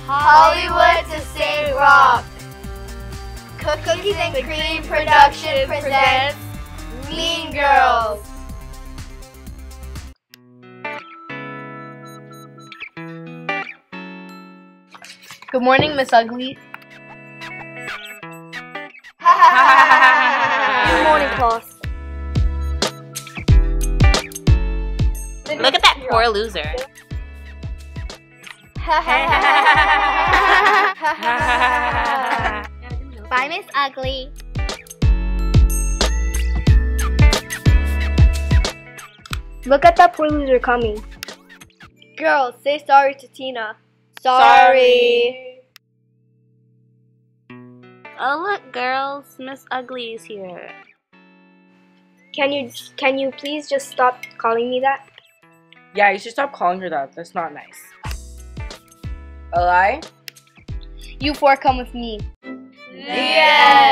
Hollywood to St. Rock. Cookies and Cream Production presents Mean Girls. Good morning, Miss Ugly. Good morning, class. Look at that poor loser. Bye, Miss Ugly. Look at that poor loser coming. Girls, say sorry to Tina. Sorry. Oh look, girls, Miss Ugly is here. Can you please just stop calling me that? Yeah, you should stop calling her that. That's not nice. Eli? You four come with me. Yeah.